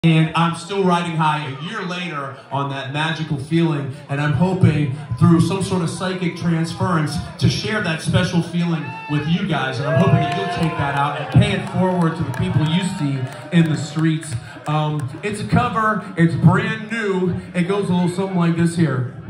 And I'm still riding high a year later on that magical feeling, and I'm hoping through some sort of psychic transference to share that special feeling with you guys, and I'm hoping that you'll take that out and pay it forward to the people you see in the streets. It's a cover, it's brand new, it goes a little something like this here.